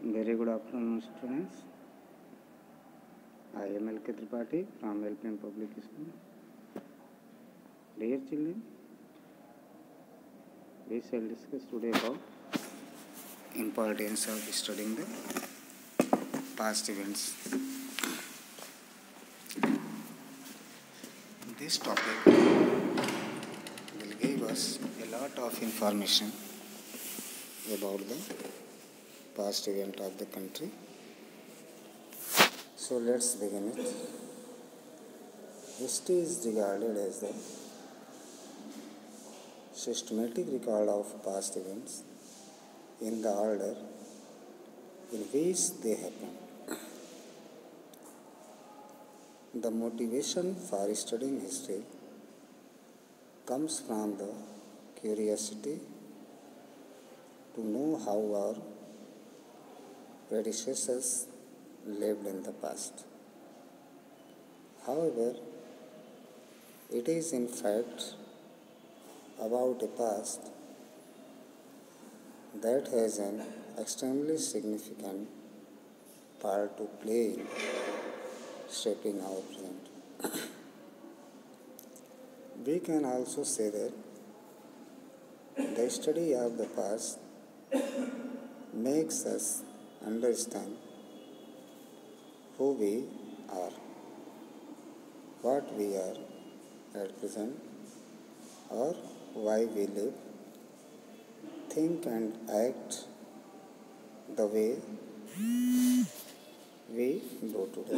Very good afternoon, students. I am L.K. Tripathi from LPM Public School. Dear children, we shall discuss today about importance of studying the past events. This topic will give us a lot of information about the past event of the country. So let's begin it. History is regarded as the systematic record of past events in the order in which they happened. The motivation for studying history comes from the curiosity to know how our predecessors lived in the past. However, it is in fact about a past that has an extremely significant part to play in shaping our present. We can also say that the study of the past makes us understand who we are, what we are at present, or why we live, think and act the way we do today.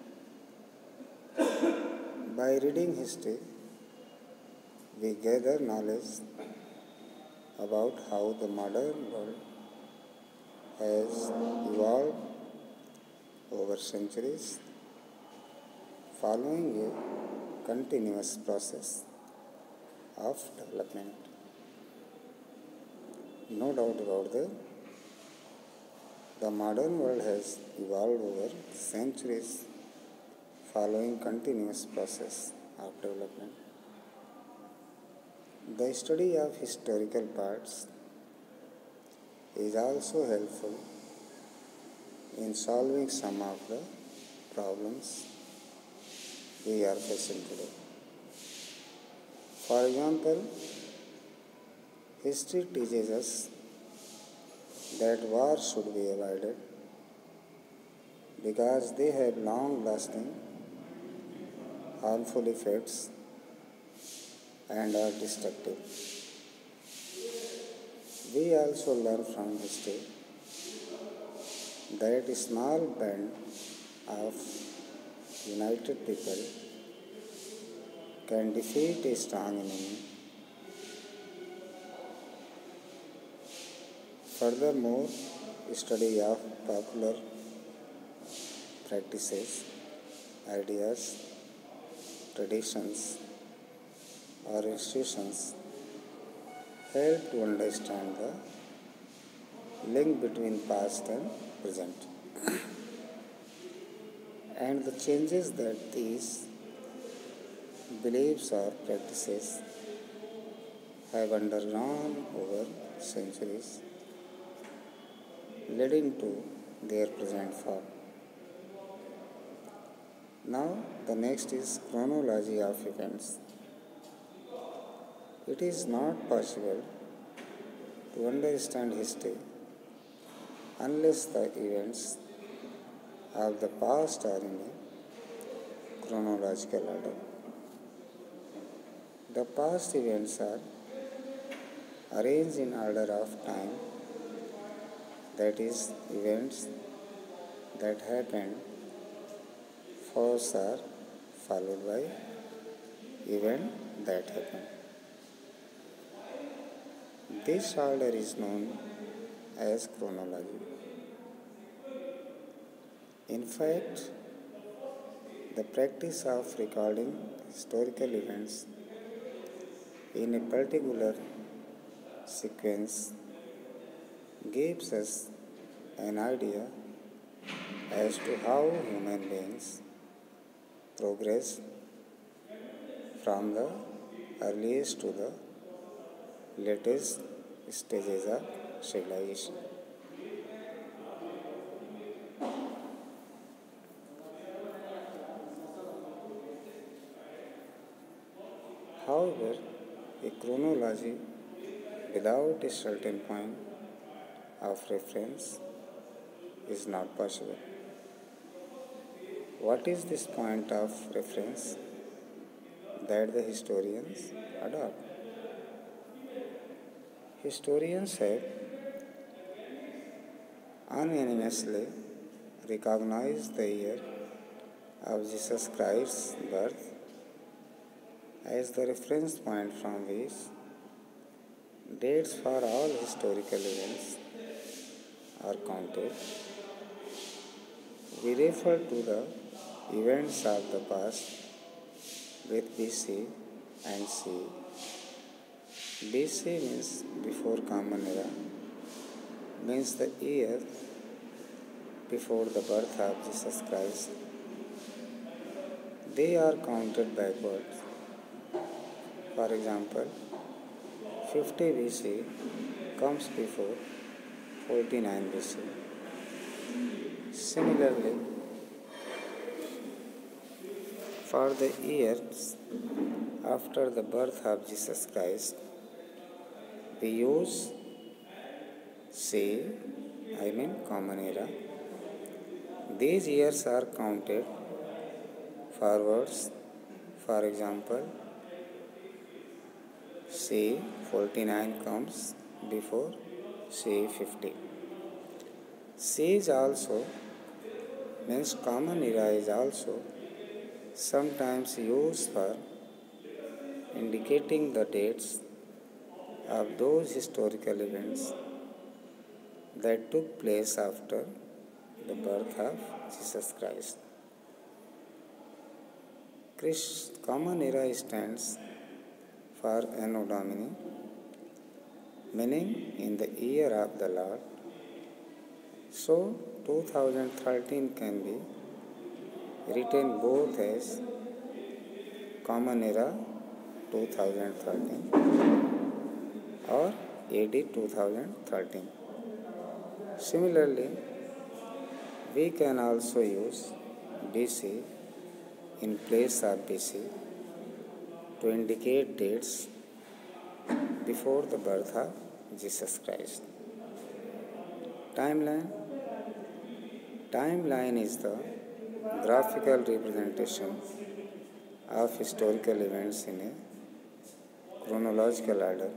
By reading history, we gather knowledge about how the modern world has evolved over centuries, following a continuous process of development. No doubt about that, the modern world has evolved over centuries, following continuous process of development. The study of historical parts is also helpful in solving some of the problems we are facing today. For example, history teaches us that wars should be avoided because they have long-lasting harmful effects and are destructive. We also learn from history that a small band of united people can defeat a strong enemy. Furthermore, study of popular practices, ideas, traditions, or institutions help to understand the link between past and present and the changes that these beliefs or practices have undergone over centuries, leading to their present form. Now, the next is chronology of events. It is not possible to understand history unless the events of the past are in a chronological order. The past events are arranged in order of time, that is, events that happened first are followed by event that happened. This order is known as chronology. In fact, the practice of recording historical events in a particular sequence gives us an idea as to how human beings progress from the earliest to the latest stages of civilization. However, a chronology without a certain point of reference is not possible. What is this point of reference that the historians adopt? Historians have unanimously recognized the year of Jesus Christ's birth as the reference point from which dates for all historical events are counted. We refer to the events of the past with BC and CE. BC means before Common Era, means the year before the birth of Jesus Christ. They are counted backwards. For example, 50 BC comes before 49 BC. Similarly, for the years after the birth of Jesus Christ, we use Common Era. These years are counted forwards. For example, C 49 comes before C 50. C is also means Common Era is also sometimes used for indicating the dates of those historical events that took place after the birth of Jesus Christ. Common Era stands for Anno Domini, meaning in the year of the Lord. So 2013 can be written both as Common Era 2013 or AD 2013. Similarly, we can also use BC in place of BC to indicate dates before the birth of Jesus Christ. Timeline. Timeline is the graphical representation of historical events in a chronological order.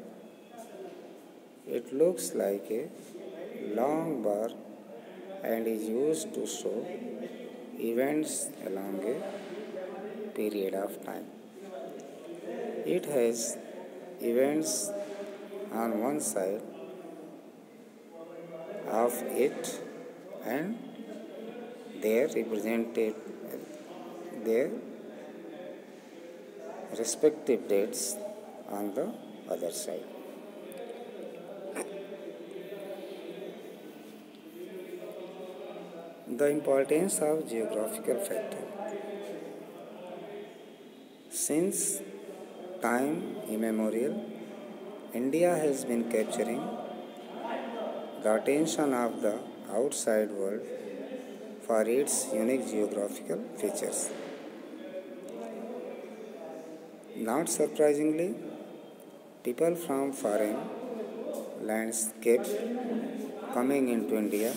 It looks like a long bar and is used to show events along a period of time. It has events on one side of it and their respective dates on the other side. The importance of geographical factor. Since time immemorial, India has been capturing the attention of the outside world for its unique geographical features. Not surprisingly, people from foreign lands kept coming into India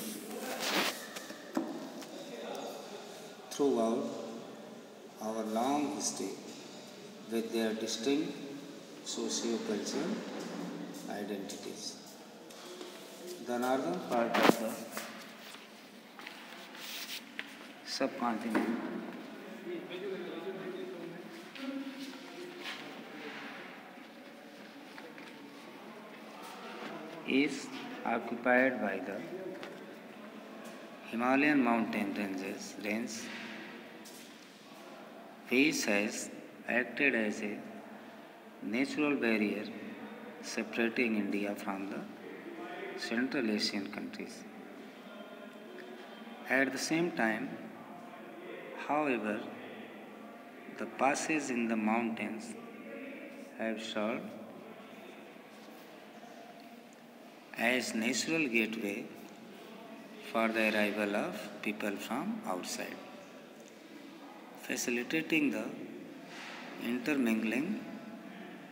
throughout our long history with their distinct socio-cultural identities. The northern part of the subcontinent is occupied by the Himalayan mountain range, which has acted as a natural barrier separating India from the Central Asian countries. At the same time, however, the passes in the mountains have served as natural gateway for the arrival of people from outside, facilitating the intermingling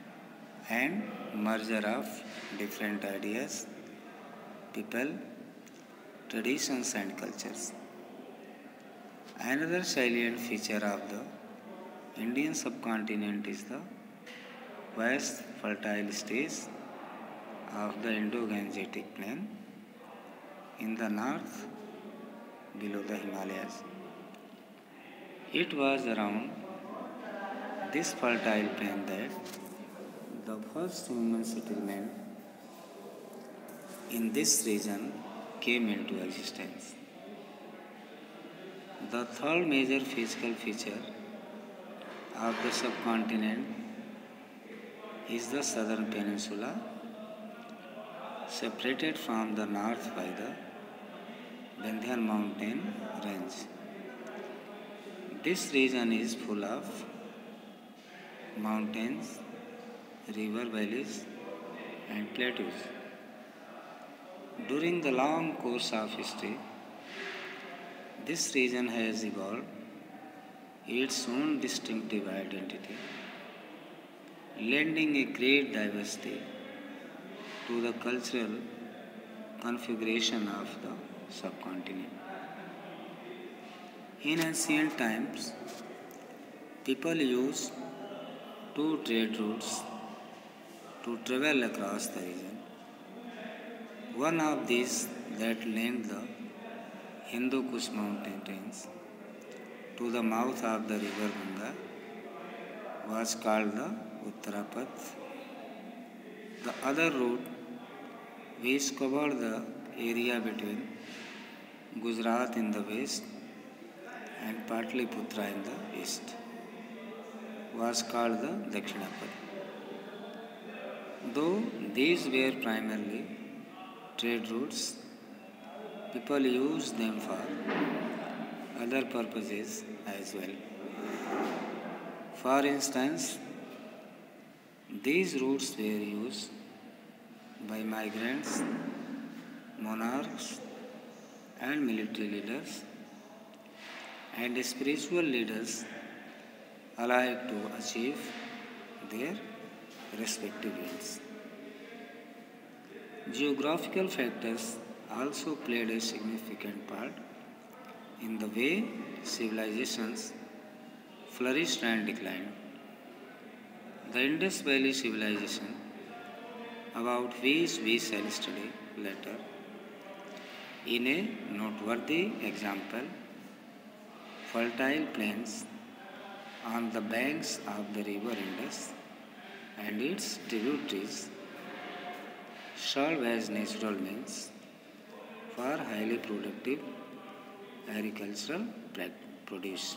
and merger of different ideas, people, traditions and cultures. Another salient feature of the Indian subcontinent is the vast fertile stage of the Indo-Gangetic plain in the north below the Himalayas. It was around this fertile plain that the first human settlement in this region came into existence. The third major physical feature of the subcontinent is the southern peninsula, separated from the north by the Vindhyan mountain range. This region is full of mountains, river valleys, and plateaus. During the long course of history, this region has evolved its own distinctive identity, lending a great diversity to the cultural configuration of the subcontinent. In ancient times, people used two trade routes to travel across the region. One of these that linked the Hindu Kush mountain range to the mouth of the river Ganga was called the Uttarapath. The other route, which covered the area between Gujarat in the west and Patliputra in the east, was called the Dakshinapath. Though these were primarily trade routes, people used them for other purposes as well. For instance, these routes were used by migrants, monarchs, and military leaders, and spiritual leaders alike to achieve their respective ends. Geographical factors also played a significant part in the way civilizations flourished and declined. The Indus Valley civilization, about which we shall study later, in a noteworthy example, fertile plains on the banks of the river Indus and its tributaries serve as natural means for highly productive agricultural produce,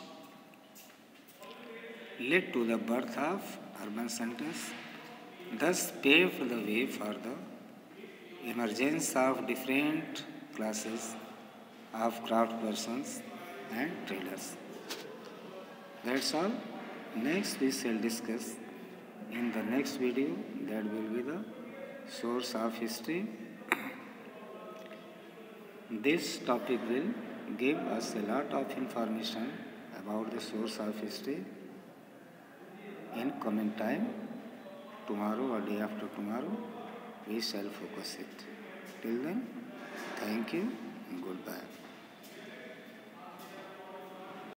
led to the birth of urban centers, thus paved the way for the emergence of different classes of craftspersons and traders. That's all. Next we shall discuss in the next video, that will be the source of history. This topic will give us a lot of information about the source of history in coming time. Tomorrow or day after tomorrow, we shall focus it. Till then, thank you and goodbye.